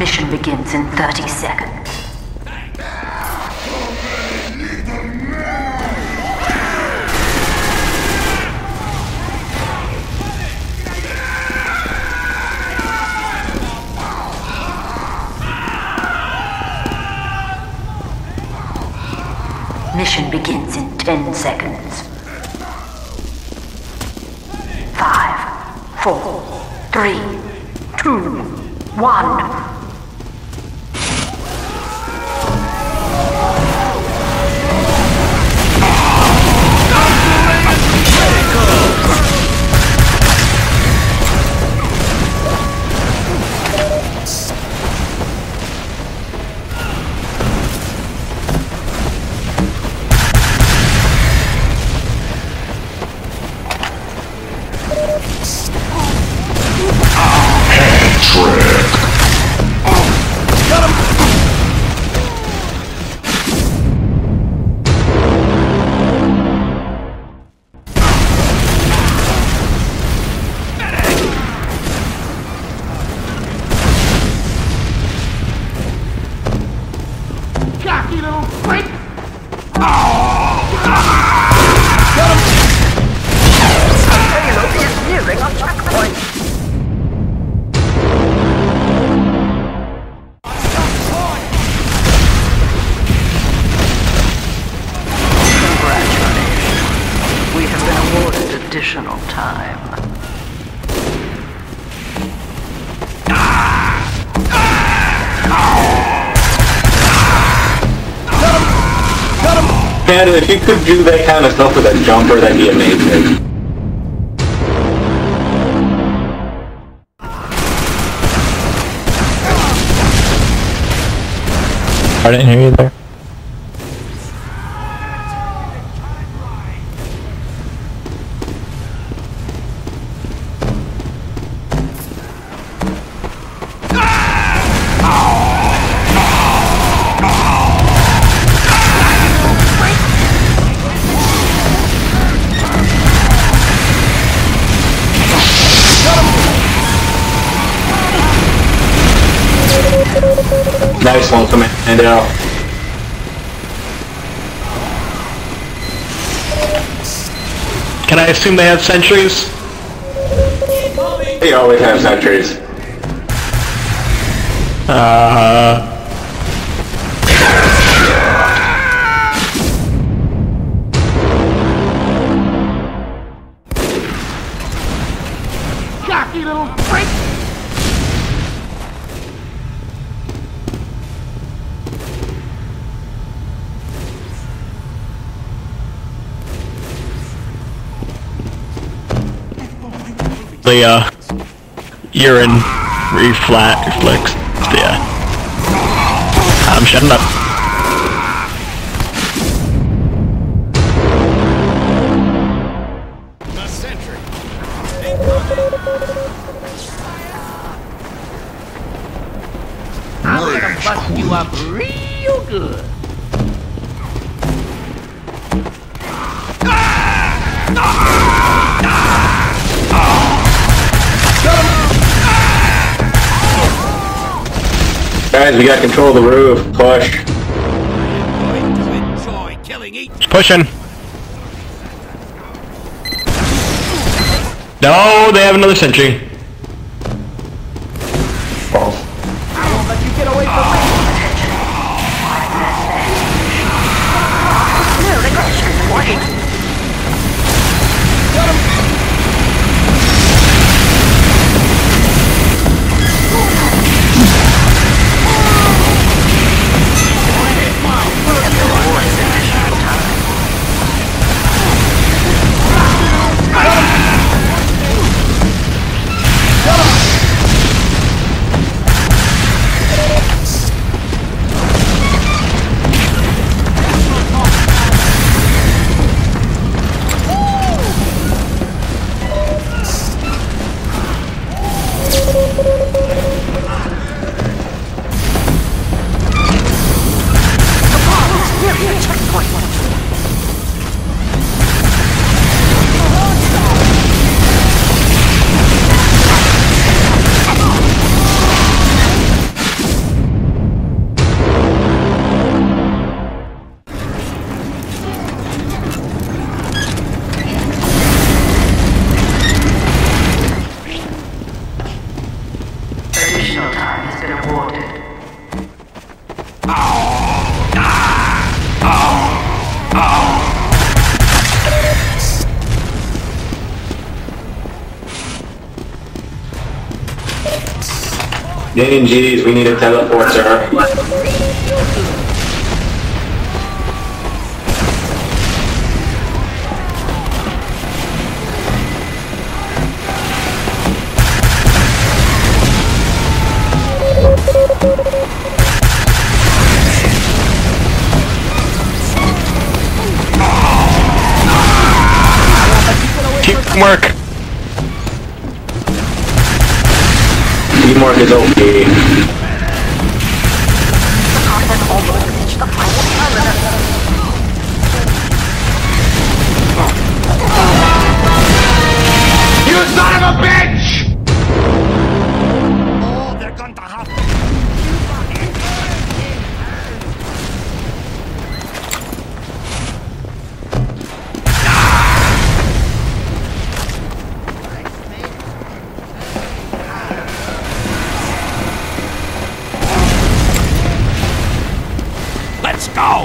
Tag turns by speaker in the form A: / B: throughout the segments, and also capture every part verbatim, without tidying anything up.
A: Mission begins in thirty seconds. Mission begins in ten seconds. Five, four, three, two, one. Additional time.
B: Man, if you could do that kind of stuff with a jumper, that'd be amazing.
C: I didn't hear you there.
B: Nice one, Commando.
C: Can I assume they have sentries?
B: They always have sentries.
C: Uh...
D: Cocky little freak!
C: The uh, urine reflex, reflex, yeah. I'm shutting up.
D: The sentry. I'm gonna bust you up real good.
B: Guys, we got control of the roof. Push.
C: Pushing. No, they have another sentry.
B: False.
D: I won't let you get away from me.
A: No, they got you.
B: Dang, geez, we need a teleporter.
C: Teamwork.
B: Teamwork is okay.
A: Has almost reached the final terminus.
D: You son of a bitch!
E: Oh, they're going to have... Let's go!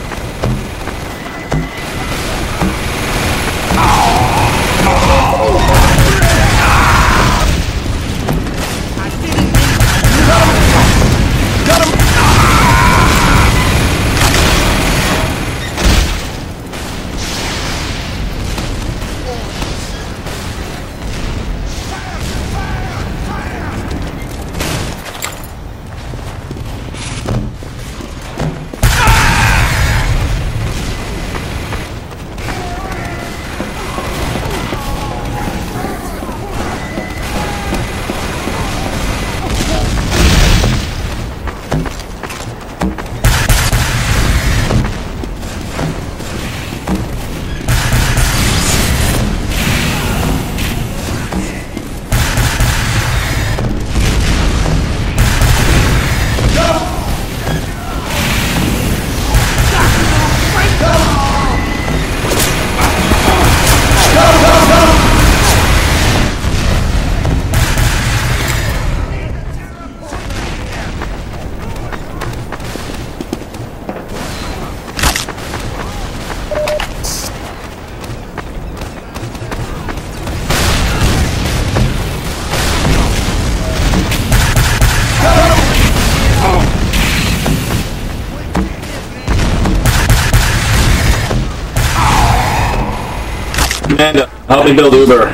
B: Amanda, help me build Uber.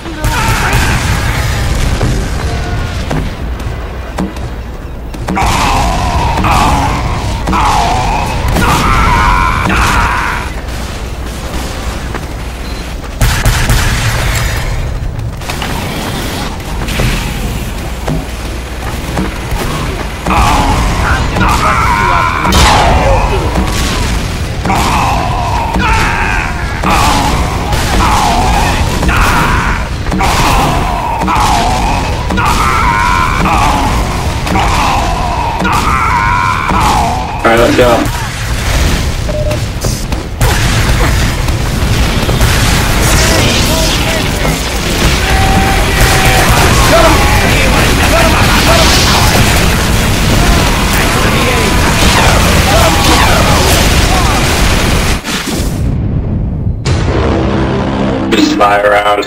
B: Alright, let's go. Just fly around.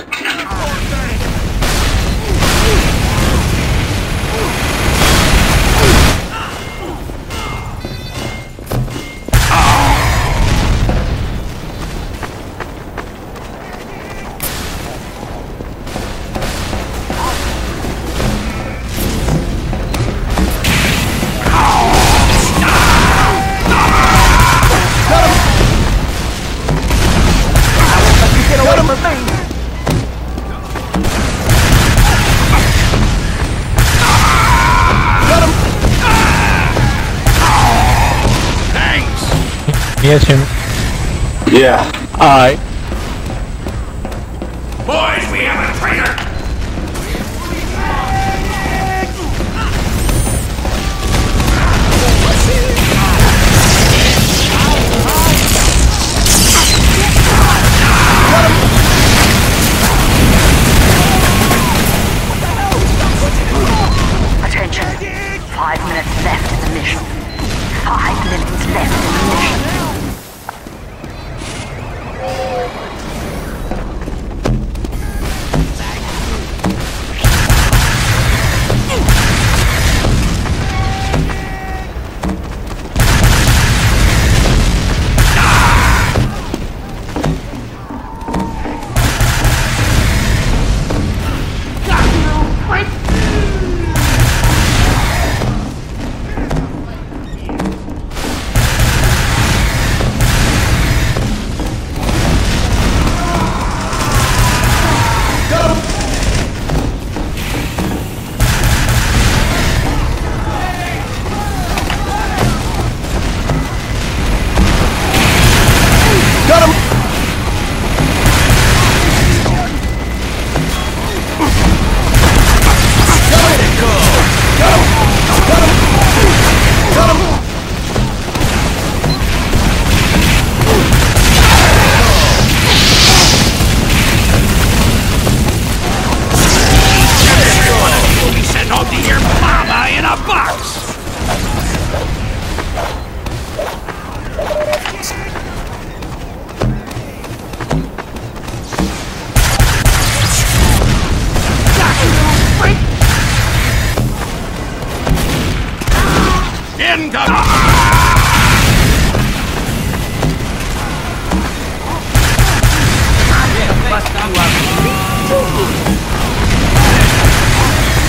C: Yes, him.
B: Yeah.
C: Alright.
E: Boys, we have a traitor!
A: Attention. Five minutes left in the mission. Five minutes left in the mission.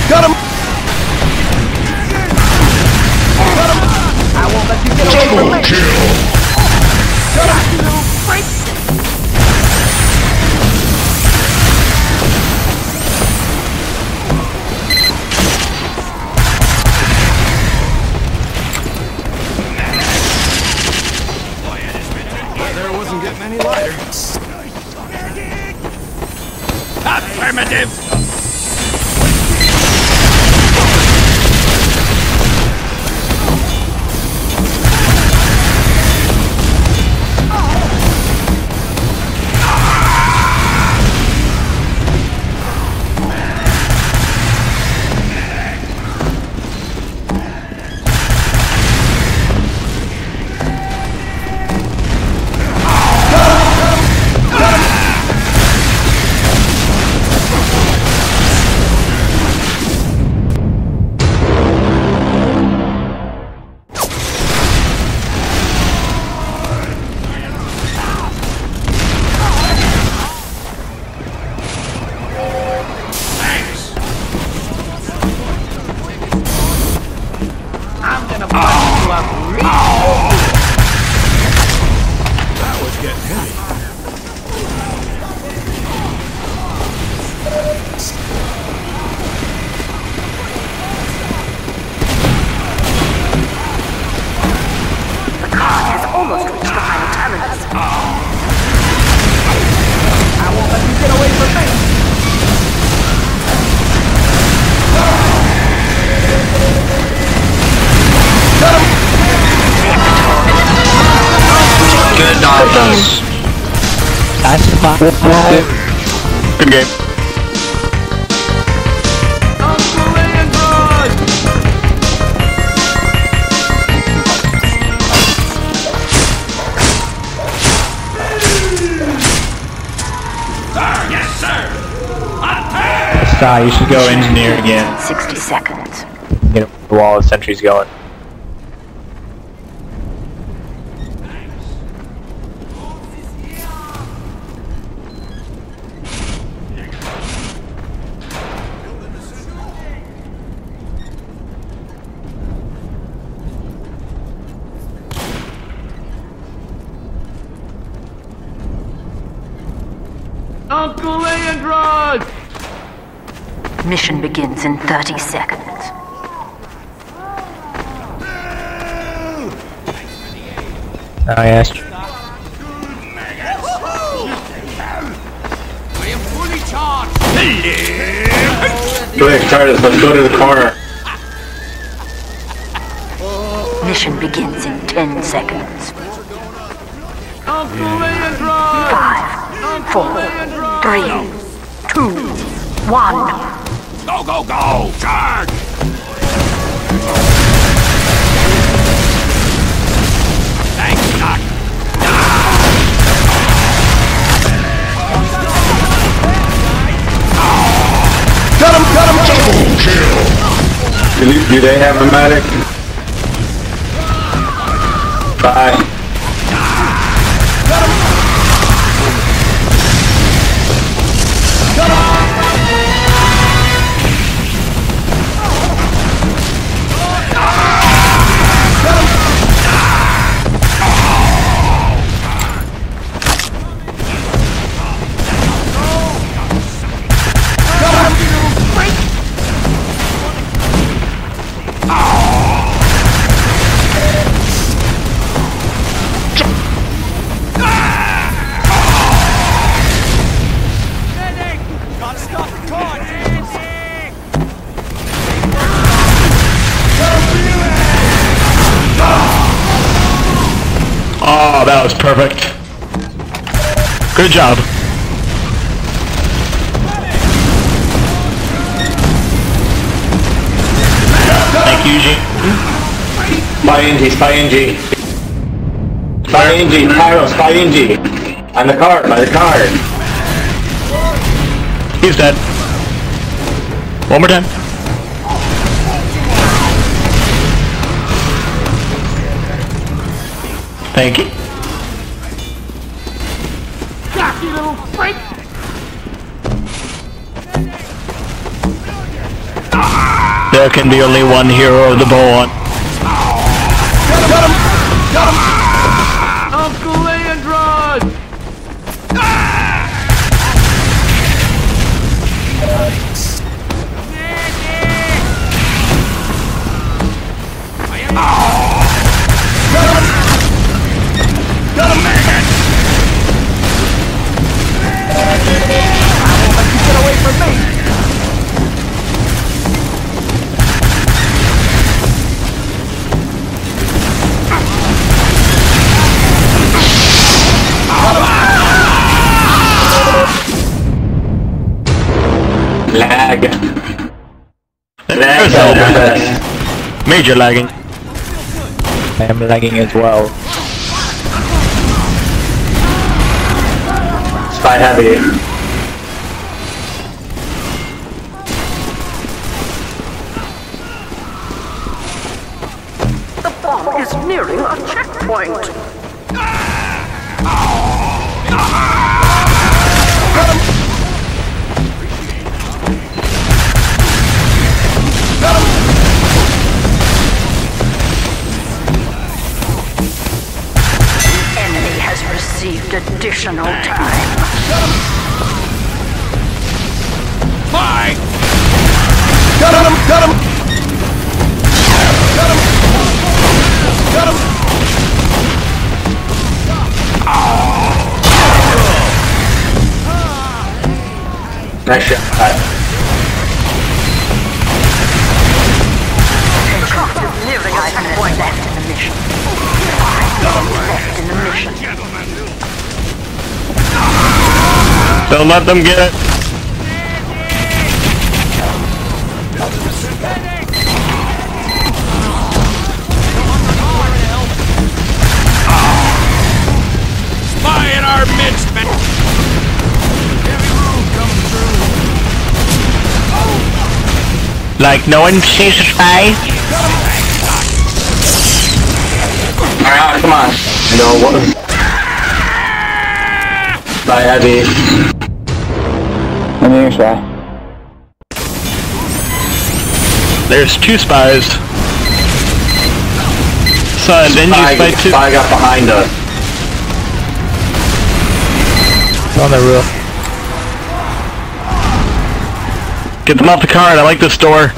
D: Got him! Got him! I won't let you get away from me! Got him, you little freak! There wasn't getting any lighter.
E: Affirmative!
D: That was getting heavy.
A: The car has almost reached the final terminus.
D: I won't let you get away from me!
C: Good dodges.
F: That's the box.
C: Good game.
D: Uncle Android!
E: Sir, yes, sir! Attack!
C: Sty, you should go engineer again.
A: sixty seconds.
C: Get the wall of sentries going.
D: Uncle Android!
A: Mission begins in thirty seconds.
C: I asked you.
E: I am fully charged!
B: Go ahead, Charles, let's go to the corner.
A: Mission begins in ten seconds.
D: Uncle Android!
A: Five, four, three, two, one.
E: Go, go, go! Charge! Thanks, Doc!
D: Got him! Got him!
B: Do, do they have a medic? Bye.
C: Oh, that was perfect. Good job. Thank you, Eugene.
B: Spy N G, Spy N G. Spy N G, Pyro, Spy N G. On the card, by the card.
C: He's dead. One more time. Thank you.
D: Cocky little freak!
E: Ah!
C: There can be only one hero of the Born.
D: Got him! Got him! Uncle Leandron! Got him! I won't let you get away from me!
B: Lag.
C: There's no major lagging.
F: I am lagging as well.
B: Spy heavy.
A: The bomb is nearing a checkpoint. The enemy has received additional time.
E: Fight!
D: Got him! Got him! Got him! Got him!
B: Nice shot.
A: Trust is nearing a checkpoint left in the mission. Five minutes left in the mission.
C: Don't let them get it.
E: Spy in our midst, man! Heavy room coming through.
C: Like no one sees a spy.
B: Alright, come on. No, what? Spy heavy.
F: I'm here, spy.
C: There's two spies. Son, then you
B: Spy,
C: spy two.
B: spy got behind us.
F: It's on the roof.
C: Get them off the card. I like this door.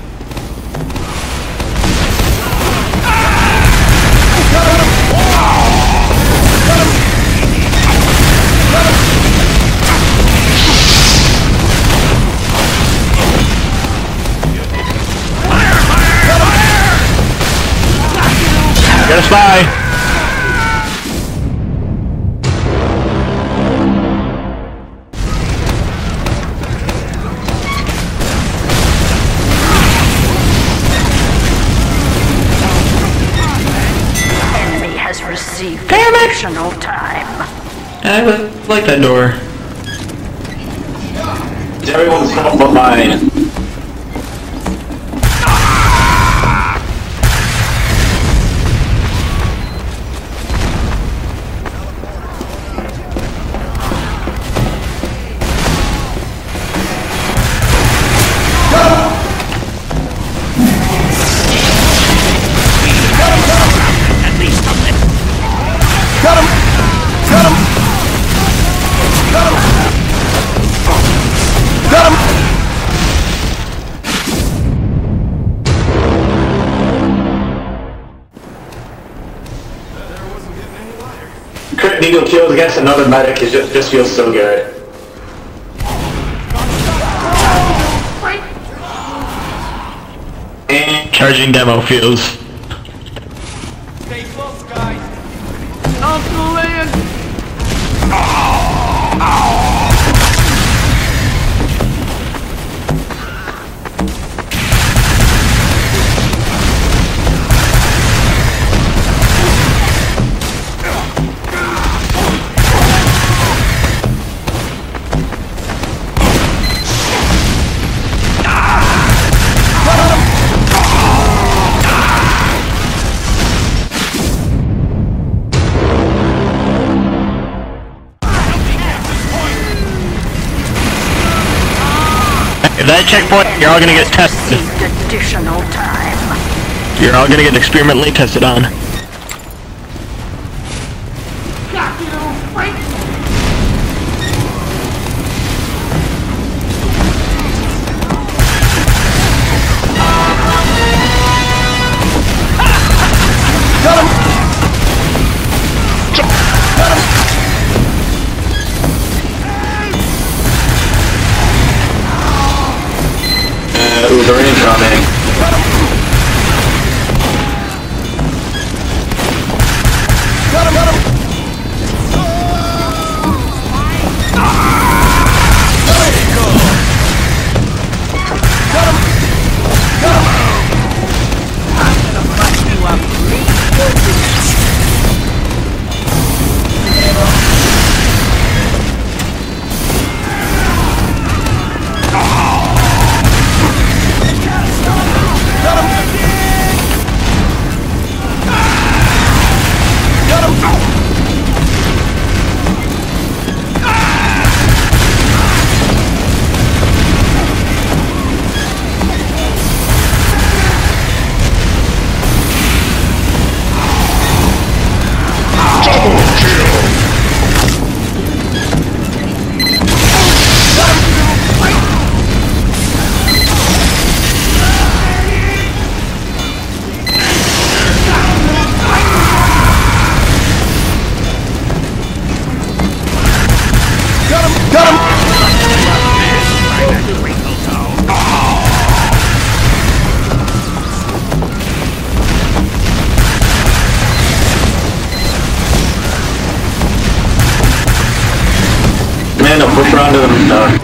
C: Got a spy.
A: Enemy has received additional time.
C: I like that door.
B: Everyone's fault but mine.
D: Got him! Got him! Got him! Got him!
B: Crit needle kills against another medic is just, just feels so good. And
C: Charging demo feels.
E: Stay close, guys.
D: Uncle Leon!
C: If that checkpoint, you're all gonna get tested.
A: Received additional time.
C: You're all gonna get experimentally tested on.
B: Uh, Uber incoming.
D: Got him, got him! Got him! Got him! I'm gonna fuck you up real good.
B: Man, no, push around to them. Uh,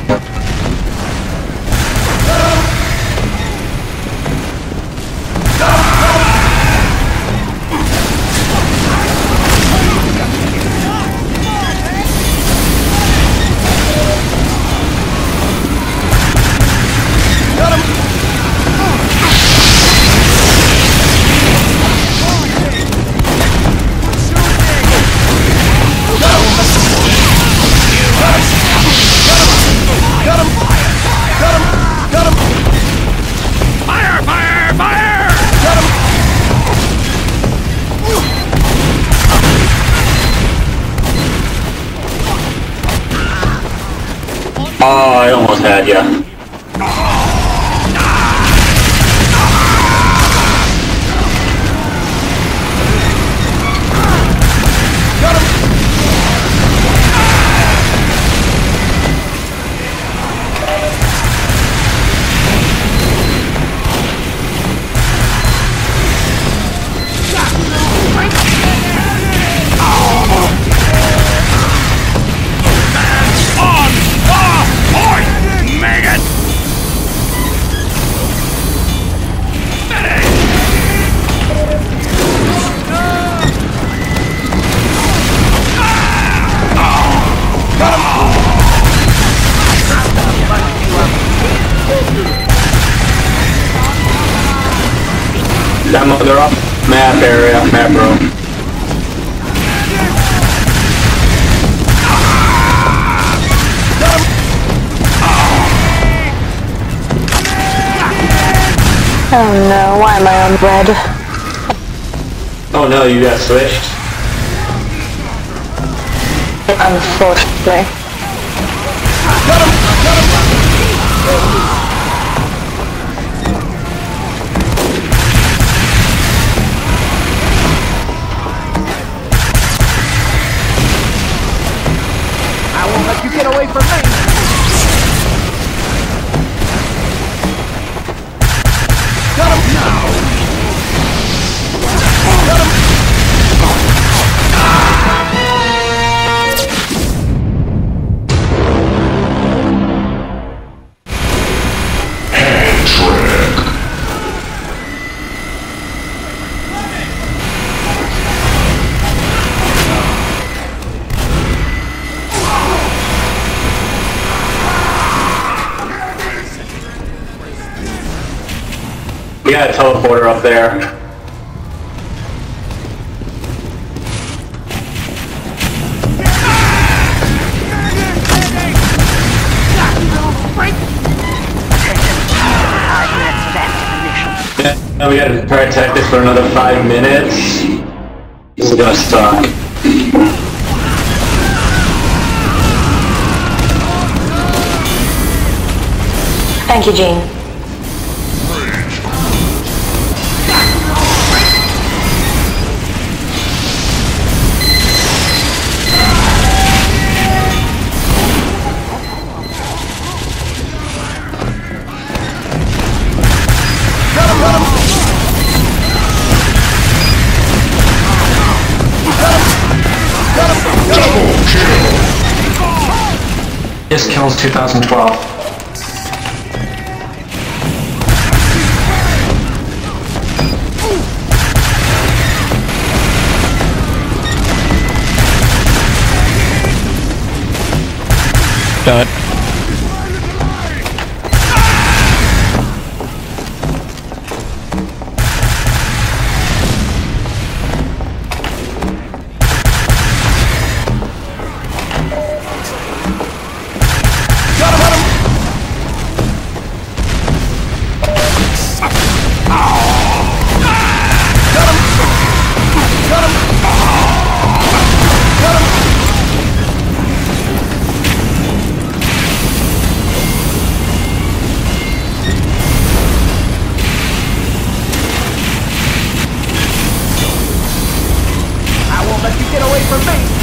B: Oh, I almost had ya. That mo- they're off map area, map row.
G: Oh no, why am I on red?
B: Oh no, you got switched.
G: Unfortunately.
D: I won't let you get away from me! Got him now! Got him!
B: We got a teleporter up there. Now we gotta protect this for another five minutes. This is gonna suck.
G: Thank you, Gene.
C: This kills two thousand twelve. Got it.
D: Get away from me!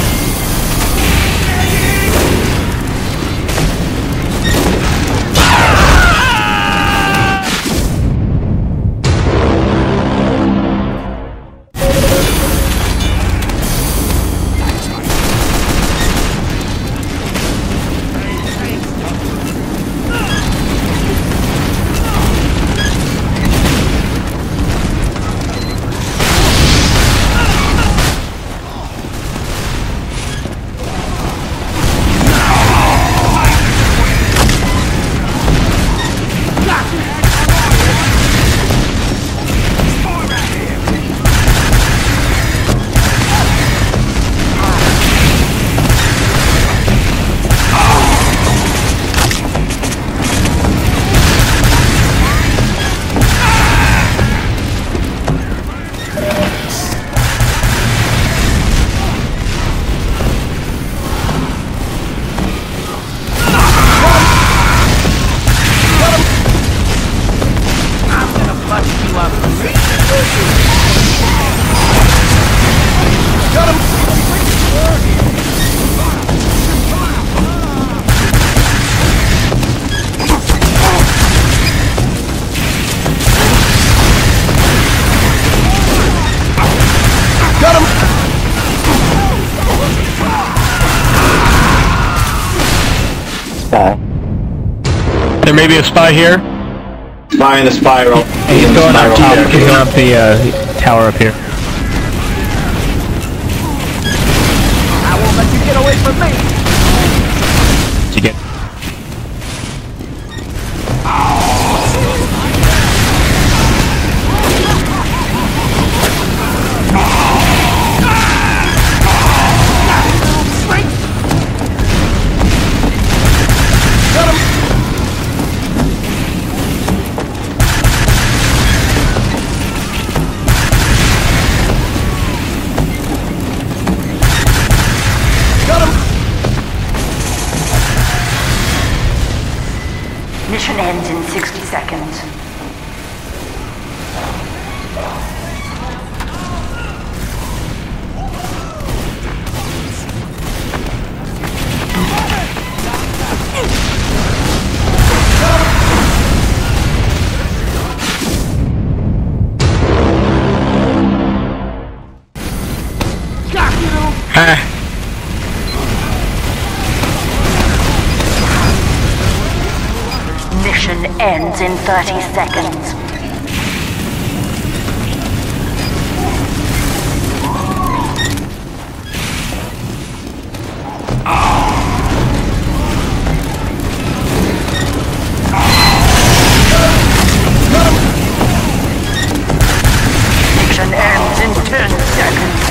C: There may be a spy here.
B: Spy in the spiral.
F: He's
B: In the
F: going up
B: spiral.
F: top. He's going up the uh, tower up here.
D: I won't let you get away from me!
F: Did you get?
A: Mission ends in sixty seconds.
C: Ah.
A: Mission ends in thirty seconds. Mission ends in ten seconds.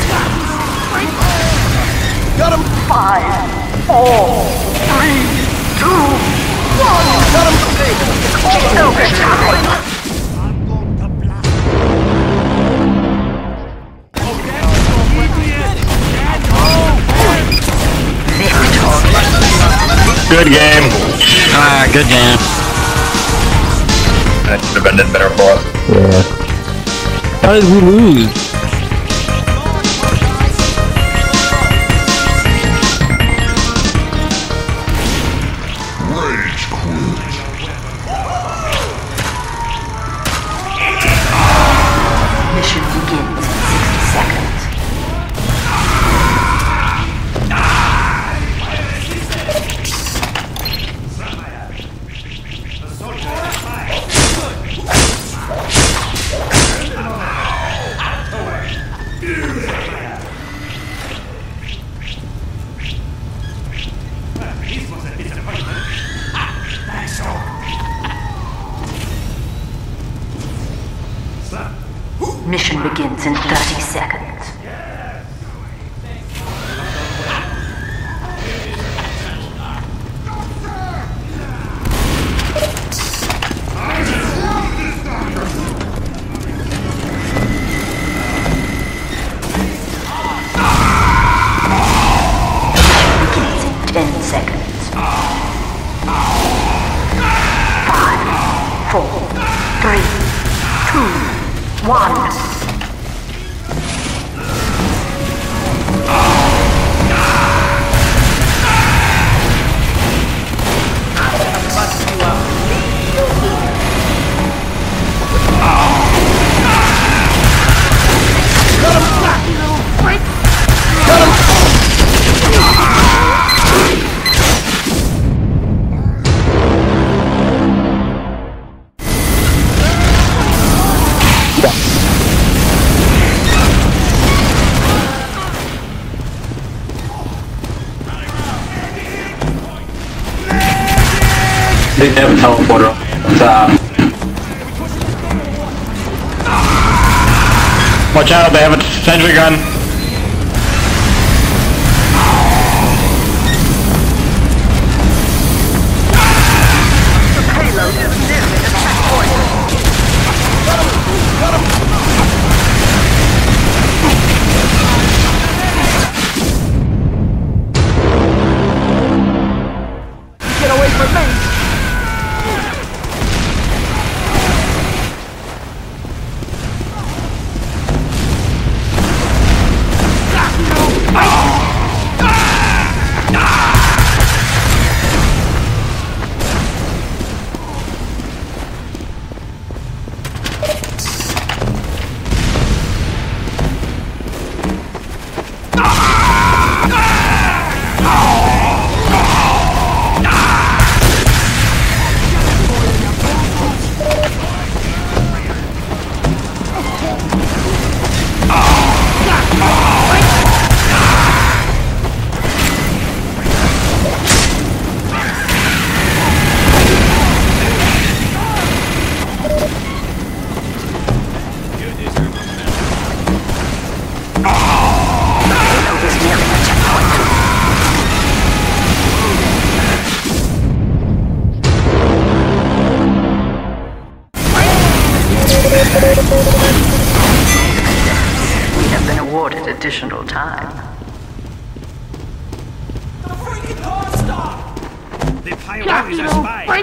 D: Got him!
A: Five, four, three, two, one.
D: Got him!
A: It's overtime.
D: I'm going to blast.
C: Good game.
F: Ah, good game.
B: That should have been better for us.
F: Yeah. How did we lose?
A: Mission begins in sixty seconds. Mission begins in thirty seconds. Begins in ten seconds. Five, four, three, two, one.
B: They have a teleporter. It's, uh,
C: Watch out, they have a sentry gun.
A: Payload is nearly the checkpoint.
D: Get away from me! We have been awarded additional time.
E: The freaking car stop! The pilot is a spy!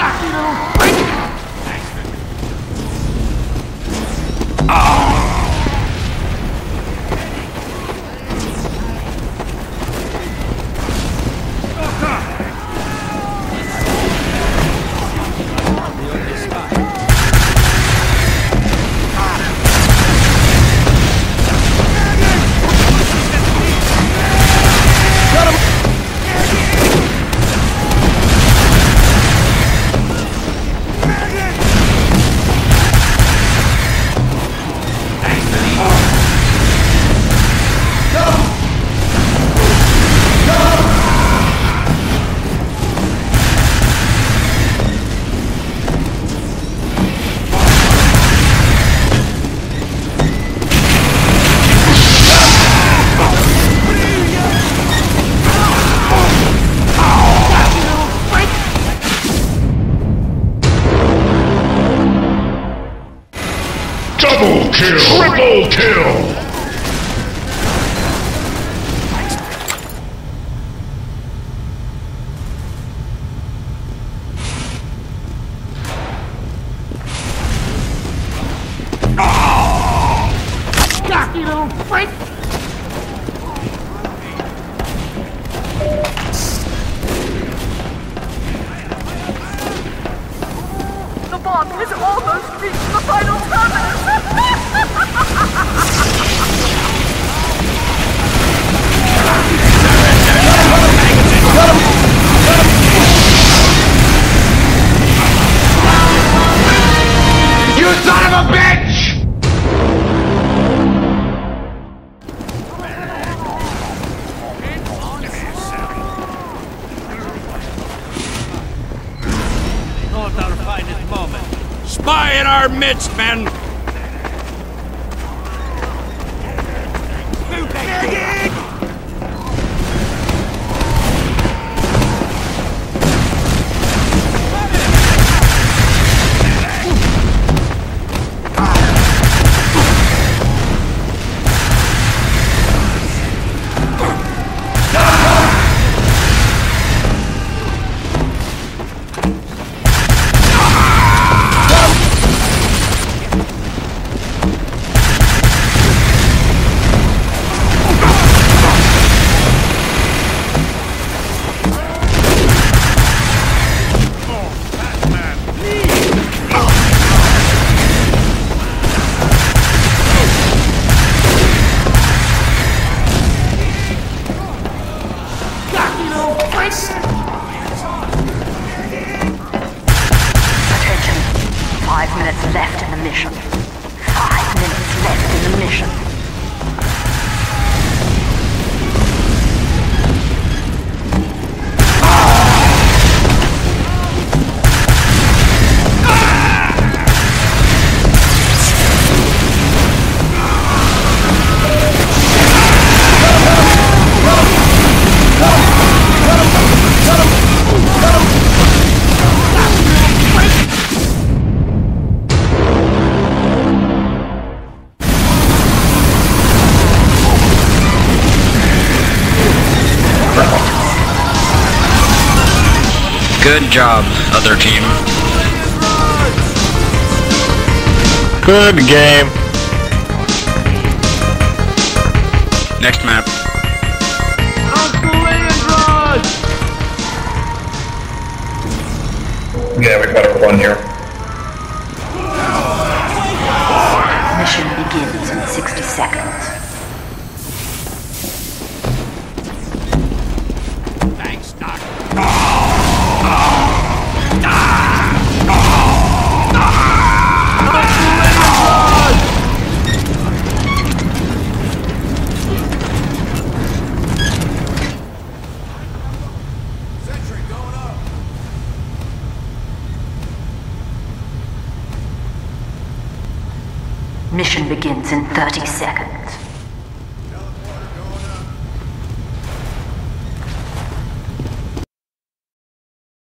H: Double kill! Triple kill!
D: Cocky little freak!
A: The bomb has almost reached the final terminus!
E: You son of a bitch!
D: Not our finest moment.
E: Spy in our midst, men!
A: Attention. Five minutes left in the mission. Five minutes left in the mission.
F: Good job, other team.
C: Good game.
F: Next map.
B: Yeah, we better run here.
A: Mission begins in sixty seconds.
E: Thanks, Doc.
A: Mission begins in thirty seconds.